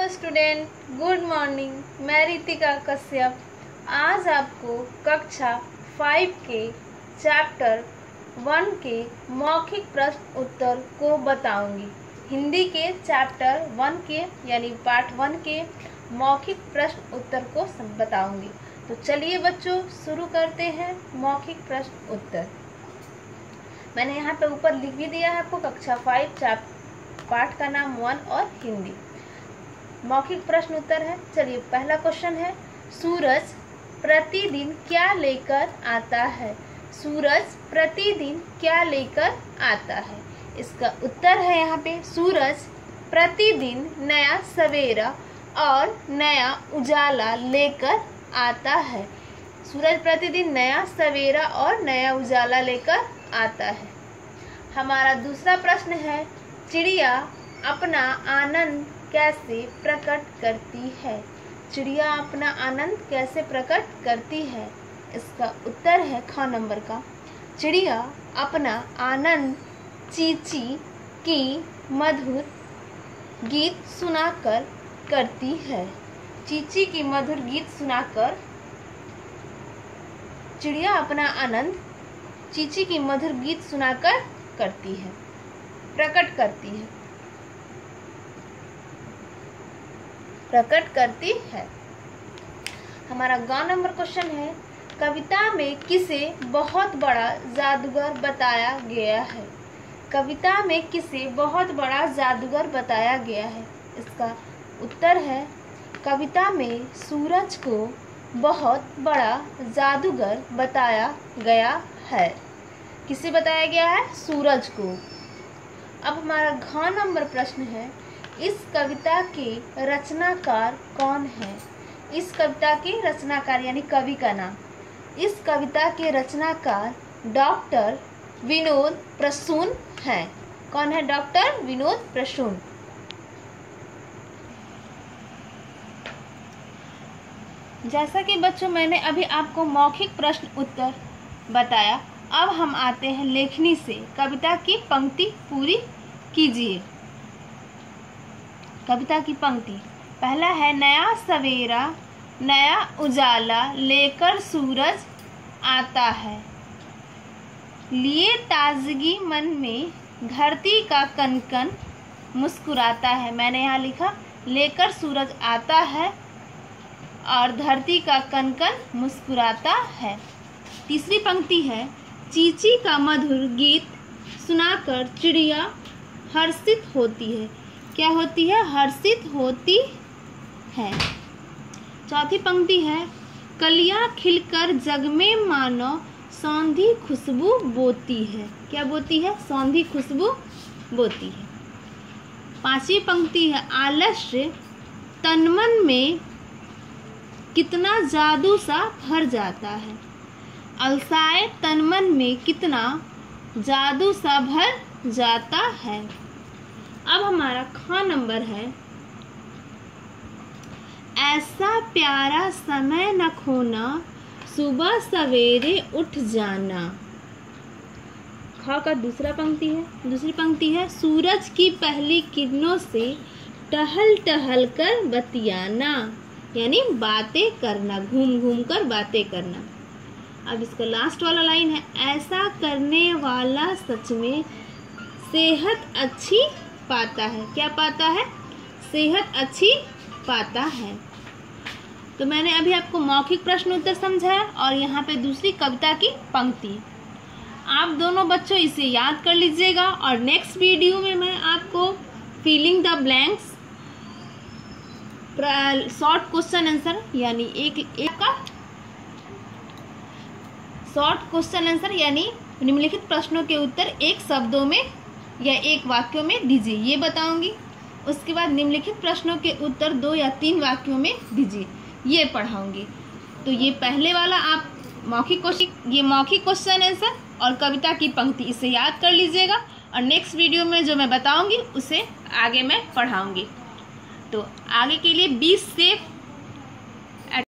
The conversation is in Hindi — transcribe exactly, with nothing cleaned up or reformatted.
Hello student, good morning. मैं रितिका कश्यप आज आपको कक्षा फाइव के चैप्टर वन के मौखिक प्रश्न उत्तर को बताऊंगी। हिंदी के चैप्टर वन के यानी पार्ट वन के मौखिक प्रश्न उत्तर को बताऊंगी। तो चलिए बच्चों शुरू करते हैं मौखिक प्रश्न उत्तर। मैंने यहाँ पे ऊपर लिख भी दिया है आपको कक्षा फाइव चैप्टर पाठ का नाम वन और हिंदी। मौखिक प्रश्न उत्तर है। चलिए पहला क्वेश्चन है, सूरज प्रतिदिन क्या लेकर आता है? सूरज प्रतिदिन क्या लेकर आता है? इसका उत्तर है यहाँ पे, सूरज प्रतिदिन नया सवेरा और नया उजाला लेकर आता है। सूरज प्रतिदिन नया सवेरा और नया उजाला लेकर आता है। हमारा दूसरा प्रश्न है, चिड़िया अपना आनंद कैसे प्रकट करती है? चिड़िया अपना आनंद कैसे प्रकट करती है? इसका उत्तर है ख नंबर का, चिड़िया अपना आनंद चींची की मधुर गीत सुनाकर करती है। चींची की मधुर गीत सुनाकर चिड़िया अपना आनंद चींची की मधुर गीत सुनाकर करती है, प्रकट करती है प्रकट करती है। हमारा ग नंबर क्वेश्चन है, कविता में किसे बहुत बड़ा जादूगर बताया गया है? कविता में किसे बहुत बड़ा जादूगर बताया गया है? इसका उत्तर है, कविता में सूरज को बहुत बड़ा जादूगर बताया गया है। किसे बताया गया है? सूरज को। अब हमारा घ नंबर प्रश्न है, इस कविता के रचनाकार कौन है? इस कविता के रचनाकार यानी कवि का नाम। इस कविता के रचनाकार डॉक्टर विनोद प्रसून हैं। कौन है? डॉक्टर विनोद प्रसून। जैसा कि बच्चों मैंने अभी आपको मौखिक प्रश्न उत्तर बताया, अब हम आते हैं लेखनी से। कविता की पंक्ति पूरी कीजिए। कविता की पंक्ति पहला है, नया सवेरा नया उजाला लेकर सूरज आता है, लिए ताजगी मन में धरती का कनकन मुस्कुराता है। मैंने यहाँ लिखा लेकर सूरज आता है और धरती का कनकन मुस्कुराता है। तीसरी पंक्ति है, चींची का मधुर गीत सुनाकर चिड़िया हर्षित होती है। क्या होती है? हर्षित होती है। चौथी पंक्ति है, कलियां खिलकर जग में मानो सौंधी खुशबू बोती है। क्या बोती है? सौंधी खुशबू बोती है। पांचवी पंक्ति है, आलस्य तनमन में कितना जादू सा भर जाता है। अलसाए तनमन में कितना जादू सा भर जाता है। अब हमारा ख नंबर है, ऐसा प्यारा समय न खोना सुबह सवेरे उठ जाना। ख का दूसरा पंक्ति है दूसरी पंक्ति है, सूरज की पहली किरणों से टहल टहल कर बतियाना, यानी बातें करना, घूम घूम कर बातें करना। अब इसका लास्ट वाला लाइन है, ऐसा करने वाला सच में सेहत अच्छी पाता है। क्या पाता है? सेहत अच्छी पाता है। तो मैंने अभी आपको मौखिक प्रश्न उत्तर समझाया और यहाँ पे दूसरी कविता की पंक्ति। आप दोनों बच्चों इसे याद कर लीजिएगा और नेक्स्ट वीडियो में मैं आपको filling the blanks short question answer यानी एक एक का शॉर्ट क्वेश्चन आंसर यानी निम्नलिखित प्रश्नों के उत्तर एक शब्दों में या एक वाक्यों में दीजिए, ये बताऊंगी। उसके बाद निम्नलिखित प्रश्नों के उत्तर दो या तीन वाक्यों में दीजिए, ये पढ़ाऊंगी। तो ये पहले वाला आप मौखिक क्वेश्चन ये मौखिक क्वेश्चन आंसर और कविता की पंक्ति इसे याद कर लीजिएगा और नेक्स्ट वीडियो में जो मैं बताऊंगी उसे आगे मैं पढ़ाऊंगी। तो आगे के लिए बी सेफ,